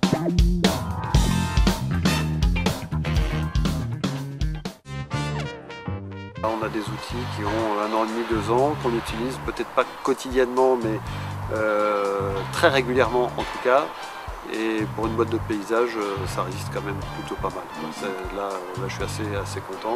On a des outils qui ont 1 an et demi, 2 ans, qu'on utilise peut-être pas quotidiennement, mais très régulièrement en tout cas. Et pour une boîte de paysage, ça résiste quand même plutôt pas mal. Là, je suis assez content.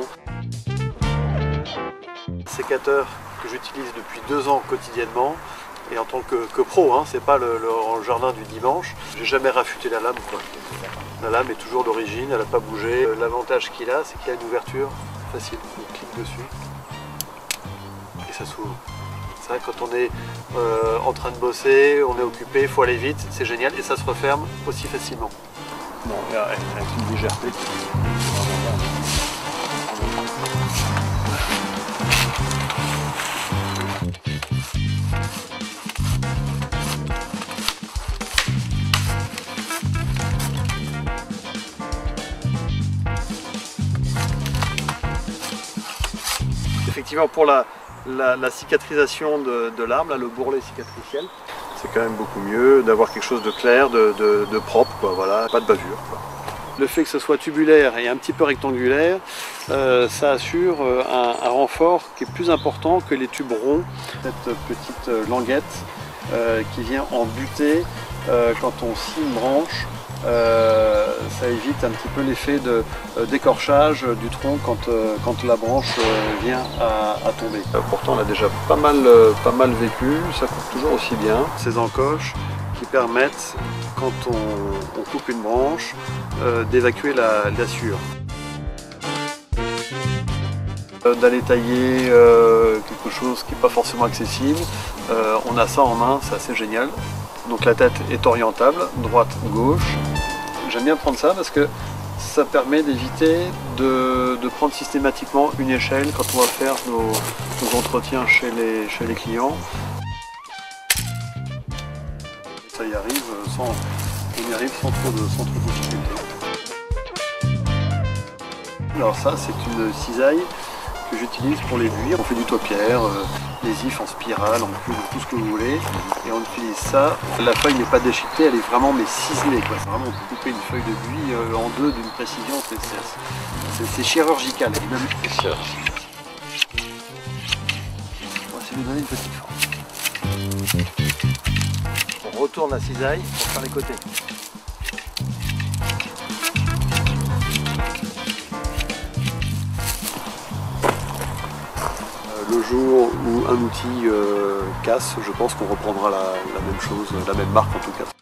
Sécateur que j'utilise depuis 2 ans quotidiennement. Et en tant que pro, hein, c'est pas le jardin du dimanche. J'ai jamais rafuté la lame, quoi. La lame est toujours d'origine, elle n'a pas bougé. L'avantage qu'il a, c'est qu'il a une ouverture facile. On clique dessus et ça s'ouvre. C'est vrai que quand on est en train de bosser, on est occupé, il faut aller vite, c'est génial et ça se referme aussi facilement. Non, avec une légèreté. Effectivement, pour la cicatrisation de l'arme, le bourrelet cicatriciel, c'est quand même beaucoup mieux d'avoir quelque chose de clair, de propre, quoi, voilà, pas de bavure, quoi. Le fait que ce soit tubulaire et un petit peu rectangulaire, ça assure un renfort qui est plus important que les tubes ronds. Cette petite languette qui vient en butée quand on scie une branche. Ça évite un petit peu l'effet d'écorchage du tronc quand la branche vient à tomber. Pourtant on a déjà pas mal vécu, ça coupe toujours aussi bien. Ces encoches qui permettent, quand on coupe une branche, d'évacuer la sciure. D'aller tailler quelque chose qui n'est pas forcément accessible, on a ça en main, c'est assez génial. Donc la tête est orientable, droite-gauche. J'aime bien prendre ça parce que ça permet d'éviter de prendre systématiquement une échelle quand on va faire nos entretiens chez les clients. Ça y arrive on y arrive sans trop de difficulté. Alors ça, c'est une cisaille que j'utilise pour les buis. On fait du topiaire, les ifs en spirale, en cube, tout ce que vous voulez. Et on utilise ça. La feuille n'est pas déchiquetée, elle est vraiment ciselée, quoi. Vraiment, on peut couper une feuille de buis en deux d'une précision, c'est chirurgical. C'est chirurgical. On va essayer de lui donner une petite forme. On retourne la cisaille pour faire les côtés. Le jour où un outil casse, je pense qu'on reprendra la même chose, la même marque en tout cas.